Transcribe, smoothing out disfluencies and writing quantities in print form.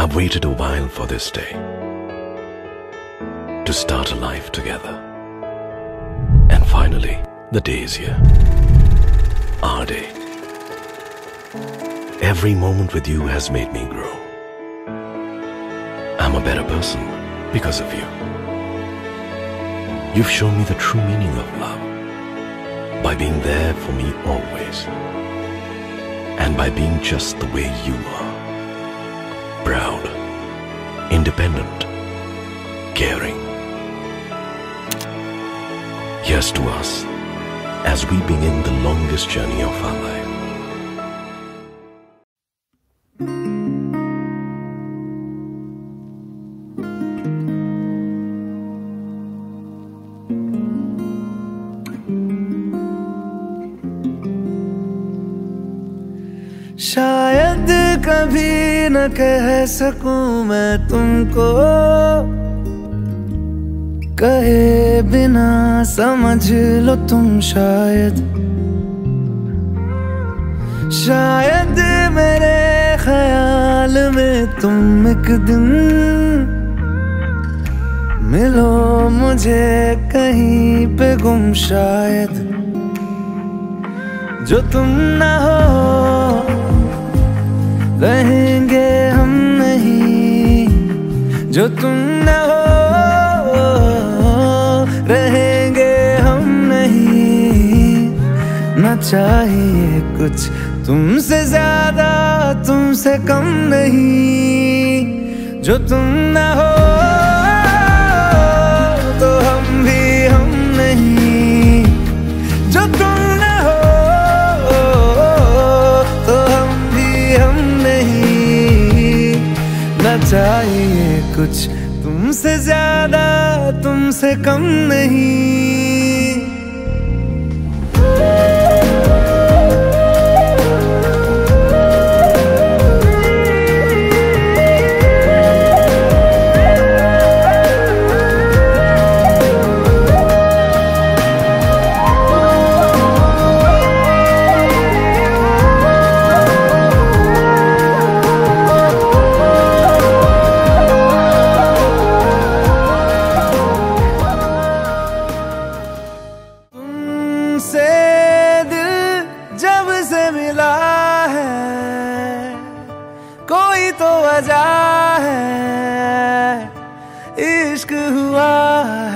I've waited a while for this day, to start a life together. And finally, the day is here. Our day. Every moment with you has made me grow. I'm a better person because of you. You've shown me the true meaning of love by being there for me always, and by being just the way you are. Proud, independent, caring. Here's to us as we begin the longest journey of our life. शायद कभी न कह सकूं मैं तुमको, कहे बिना समझ लो तुम शायद। शायद मेरे ख्याल में तुम एक दिन मिलो मुझे कहीं पे गुम शायद। जो तुम ना हो रहेंगे हम नहीं, जो तुम न हो रहेंगे हम नहीं। न चाहिए कुछ तुमसे ज्यादा तुमसे कम नहीं। जो तुम न हो तो हम भी हम नहीं, जो तुम न हो तो हम भी हम नहीं। न चाहिए कुछ तुमसे ज्यादा तुमसे कम नहीं। कोई तो वजह है, इश्क हुआ